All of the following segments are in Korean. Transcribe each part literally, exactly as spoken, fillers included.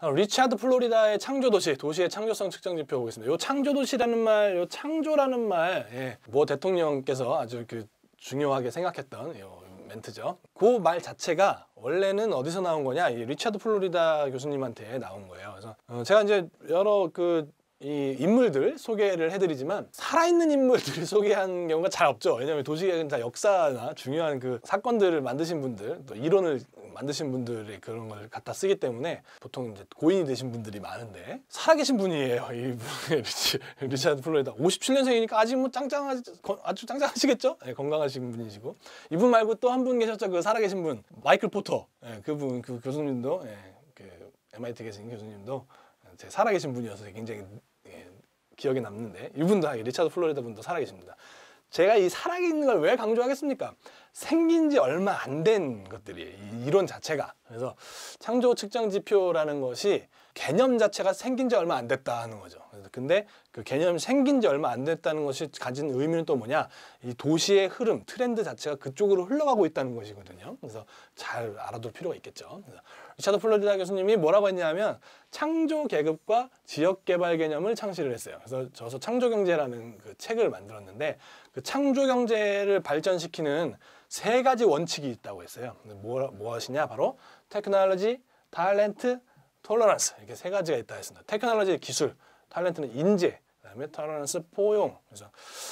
다음 리차드 플로리다의 창조도시, 도시의 창조성 측정 지표 보겠습니다. 요 창조도시라는 말, 요 창조라는 말, 예, 모 대통령께서 아주 그 중요하게 생각했던 요 멘트죠. 그 말 자체가 원래는 어디서 나온 거냐? 이 리차드 플로리다 교수님한테 나온 거예요. 그래서 어 제가 이제 여러 그 이 인물들 소개를 해드리지만 살아있는 인물들을 소개한 경우가 잘 없죠. 왜냐하면 도시계획은 다 역사나 중요한 그 사건들을 만드신 분들, 또 이론을 만드신 분들의 그런 걸 갖다 쓰기 때문에 보통 이제 고인이 되신 분들이 많은데 살아계신 분이에요. 이 리치, 리차드 플로리다 오십칠 년생이니까 아직 뭐 짱짱하 아주 짱짱하시겠죠? 네, 건강하신 분이시고 이분 말고 또 한 분 계셨죠. 그 살아계신 분 마이클 포터, 네, 그분 그 교수님도 네, 그 엠아이티 계신 교수님도 제 살아계신 분이어서 굉장히 예, 기억에 남는데 이분도 리차드 플로리다 분도 살아계십니다. 제가 이 살아있는 걸 왜 강조하겠습니까? 생긴 지 얼마 안 된 것들이에요. 이 이론 자체가. 그래서 창조 측정 지표라는 것이 개념 자체가 생긴 지 얼마 안 됐다 하는 거죠. 근데 그 개념이 생긴 지 얼마 안 됐다는 것이 가진 의미는 또 뭐냐? 이 도시의 흐름, 트렌드 자체가 그쪽으로 흘러가고 있다는 것이거든요. 그래서 잘 알아둘 필요가 있겠죠. 그래서 리차드 플로리다 교수님이 뭐라고 했냐면 창조 계급과 지역 개발 개념을 창시를 했어요. 그래서 저서 창조 경제라는 그 책을 만들었는데 그 창조 경제를 발전시키는 세 가지 원칙이 있다고 했어요. 뭐, 무엇이냐? 바로 테크놀로지, 탤런트, 톨러런스 이렇게 세 가지가 있다 했습니다. 테크놀로지 기술, 탤런트는 인재, 그다음에 톨러런스 포용. 그래서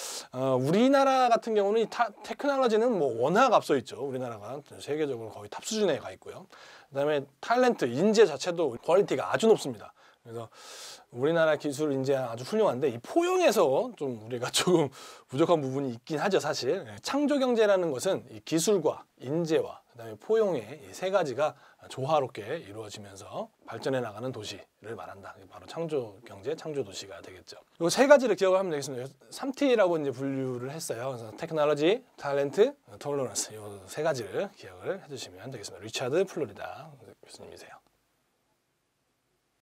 어, 우리나라 같은 경우는 이 타, 테크놀로지는 뭐 워낙 앞서 있죠. 우리나라가 세계적으로 거의 탑 수준에 가 있고요. 그다음에 탤런트 인재 자체도 퀄리티가 아주 높습니다. 그래서 우리나라 기술 인재 아주 훌륭한데 이 포용에서 좀 우리가 조금 부족한 부분이 있긴 하죠, 사실. 창조 경제라는 것은 이 기술과 인재와 그다음에 포용의 이 세 가지가 조화롭게 이루어지면서 발전해 나가는 도시를 말한다. 바로 창조 경제, 창조 도시가 되겠죠. 이 세 가지를 기억을 하면 되겠습니다. 삼 티라고 이제 분류를 했어요. 그래서 테크놀로지, 탤런트, 톨러런스 이 세 가지를 기억을 해주시면 되겠습니다. 리차드 플로리다 교수님이세요.